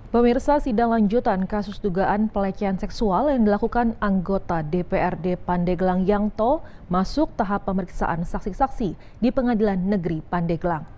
Pemirsa, sidang lanjutan kasus dugaan pelecehan seksual yang dilakukan anggota DPRD Pandeglang Yanto masuk tahap pemeriksaan saksi-saksi di Pengadilan Negeri Pandeglang.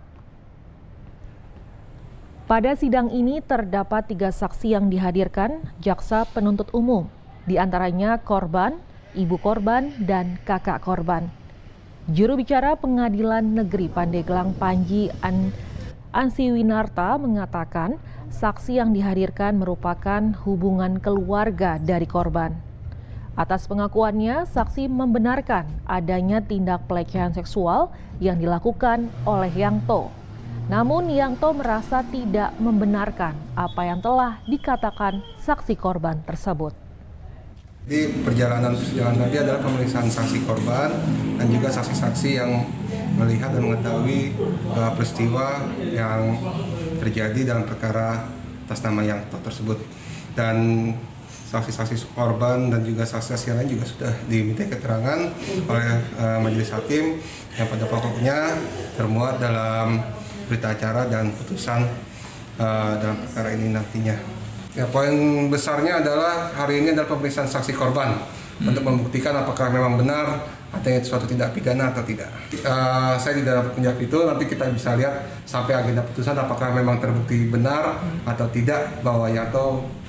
Pada sidang ini terdapat 3 saksi yang dihadirkan jaksa penuntut umum, di antaranya korban, ibu korban, dan kakak korban. Juru bicara Pengadilan Negeri Pandeglang Panji Ansiwinarta mengatakan saksi yang dihadirkan merupakan hubungan keluarga dari korban. Atas pengakuannya, saksi membenarkan adanya tindak pelecehan seksual yang dilakukan oleh Yanto. Namun Yanto merasa tidak membenarkan apa yang telah dikatakan saksi korban tersebut. Di perjalanan tadi adalah pemeriksaan saksi korban dan juga saksi-saksi yang melihat dan mengetahui peristiwa yang terjadi dalam perkara atas nama Yanto tersebut. Dan saksi-saksi korban dan juga saksi-saksi lain juga sudah diminta keterangan oleh majelis hakim yang pada pokoknya termuat dalam berita acara dan putusan dalam perkara ini nantinya. Ya, poin besarnya adalah hari ini adalah pemeriksaan saksi korban untuk membuktikan apakah memang benar adanya suatu tindak pidana atau tidak. Saya tidak dapat menjawab itu, nanti kita bisa lihat sampai agenda putusan apakah memang terbukti benar atau tidak bahwa Yanto